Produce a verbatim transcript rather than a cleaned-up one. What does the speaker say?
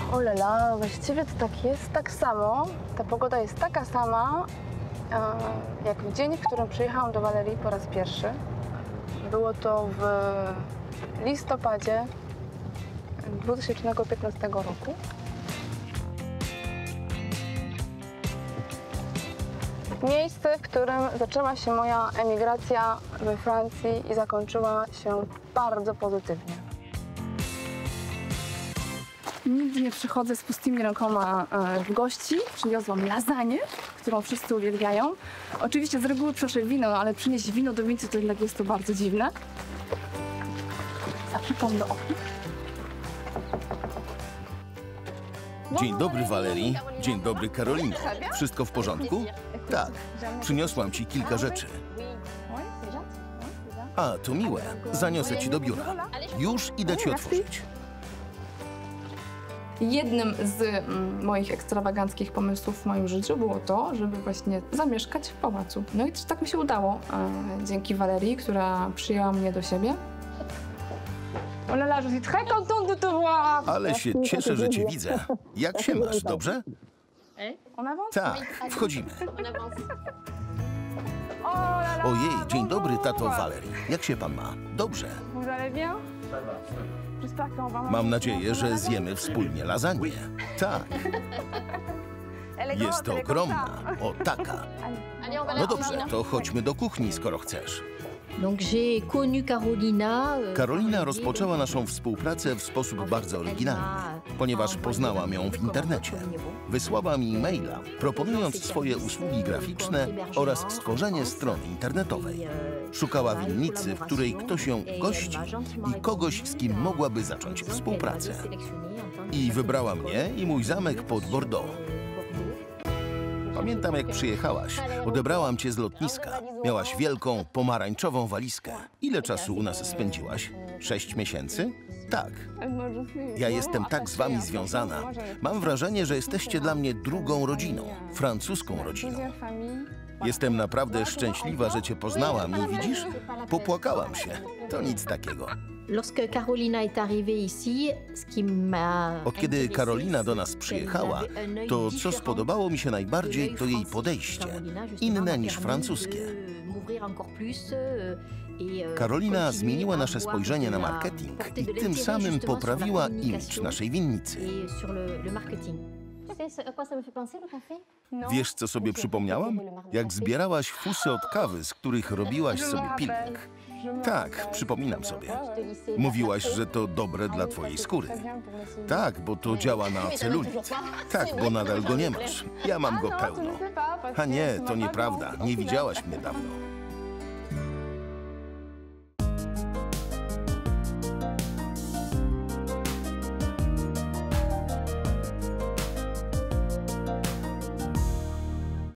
O la la, właściwie to tak jest tak samo. Ta pogoda jest taka sama, e, jak w dzień, w którym przyjechałam do Walerii po raz pierwszy. Było to w listopadzie dwa tysiące piętnastego roku. Miejsce, w którym zaczęła się moja emigracja we Francji i zakończyła się bardzo pozytywnie. Nigdy nie przychodzę z pustymi rękoma w gości. Przyniosłam lasagne, którą wszyscy uwielbiają. Oczywiście z reguły proszę wino, ale przynieść wino do wincy to jednak jest to bardzo dziwne. Zaprzypam do okna. Dzień dobry, Valerii. Dzień dobry, Karolino. Wszystko w porządku? Tak. Przyniosłam ci kilka rzeczy. A, to miłe. Zaniosę ci do biura. Już idę ci otworzyć. Jednym z mm, moich ekstrawaganckich pomysłów w moim życiu było to, żeby właśnie zamieszkać w pałacu. No i tak mi się udało, e, dzięki Valerii, która przyjęła mnie do siebie. Ale się cieszę, że cię widzę. Jak się masz, dobrze? Tak, wchodzimy. Ojej, dzień dobry, tato Valerii. Jak się pan ma? Dobrze. Mam nadzieję, że zjemy wspólnie lasagne. Tak. Jest to ogromna. O, taka. No dobrze, to chodźmy do kuchni, skoro chcesz. Karolina rozpoczęła naszą współpracę w sposób bardzo oryginalny, ponieważ poznałam ją w internecie. Wysłała mi e-maila, proponując swoje usługi graficzne oraz stworzenie strony internetowej. Szukała winnicy, w której ktoś ją gości i kogoś, z kim mogłaby zacząć współpracę. I wybrała mnie i mój zamek pod Bordeaux. Pamiętam, jak przyjechałaś. Odebrałam cię z lotniska. Miałaś wielką, pomarańczową walizkę. Ile czasu u nas spędziłaś? Sześć miesięcy? Tak. Ja jestem tak z wami związana. Mam wrażenie, że jesteście dla mnie drugą rodziną, francuską rodziną. Jestem naprawdę szczęśliwa, że cię poznałam i widzisz? Popłakałam się. To nic takiego. Od kiedy Karolina do nas przyjechała, to co spodobało mi się najbardziej, to jej podejście, inne niż francuskie. Karolina zmieniła nasze spojrzenie na marketing i tym samym poprawiła imidż naszej winnicy. Wiesz, co sobie przypomniałam? Jak zbierałaś fusy od kawy, z których robiłaś sobie peeling. Tak, przypominam sobie. Mówiłaś, że to dobre dla twojej skóry. Tak, bo to działa na celulit. Tak, bo nadal go nie masz. Ja mam go pełno. A nie, to nieprawda. Nie widziałaś mnie dawno.